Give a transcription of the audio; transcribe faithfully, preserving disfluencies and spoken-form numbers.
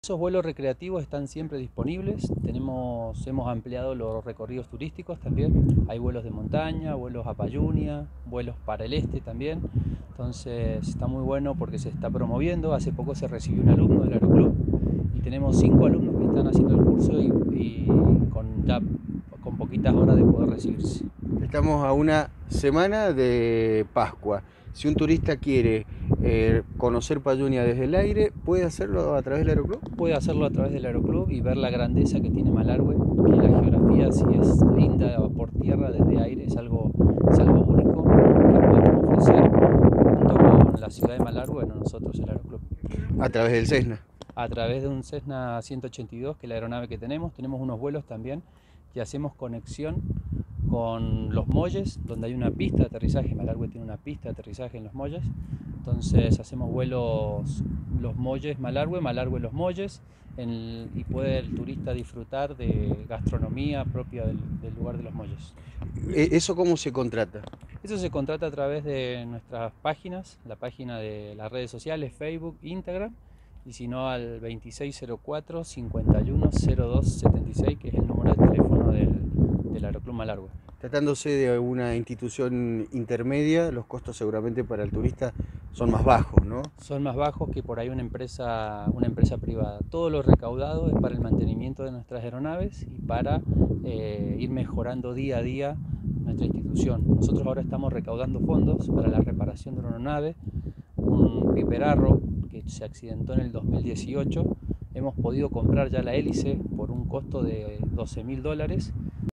Esos vuelos recreativos están siempre disponibles. Tenemos, hemos ampliado los recorridos turísticos también. Hay vuelos de montaña, vuelos a Payunia, vuelos para el este también. Entonces está muy bueno porque se está promoviendo. Hace poco se recibió un alumno del Aeroclub y tenemos cinco alumnos que están haciendo el curso y, y con ya con poquitas horas de poder recibirse. Estamos a una semana de Pascua. Si un turista quiere eh, conocer Payunia desde el aire, ¿puede hacerlo a través del Aeroclub? Puede hacerlo a través del Aeroclub y ver la grandeza que tiene Malargüe, que la geografía sí es linda por tierra, desde aire, es algo, es algo único que podemos ofrecer junto con la ciudad de Malargüe, bueno, nosotros el Aeroclub. A través del Cessna. A través de un Cessna ciento ochenta y dos, que es la aeronave que tenemos, tenemos unos vuelos también y hacemos conexión con los muelles, donde hay una pista de aterrizaje. Malargüe tiene una pista de aterrizaje en los muelles, entonces hacemos vuelos los muelles Malargüe, Malargüe los muelles, en, y puede el turista disfrutar de gastronomía propia del, del lugar de los muelles. ¿Eso cómo se contrata? Eso se contrata a través de nuestras páginas, la página de las redes sociales, Facebook, Instagram, y si no al veintiséis cero cuatro, cincuenta y uno cero dos setenta y seis, que es el número de teléfono del, del Aeroclub Malargüe. Tratándose de una institución intermedia, los costos seguramente para el turista son más bajos, ¿no? Son más bajos que por ahí una empresa, una empresa privada. Todo lo recaudado es para el mantenimiento de nuestras aeronaves y para eh, ir mejorando día a día nuestra institución. Nosotros ahora estamos recaudando fondos para la reparación de una aeronave, un Piperarro que se accidentó en el dos mil dieciocho. Hemos podido comprar ya la hélice por un costo de doce mil dólares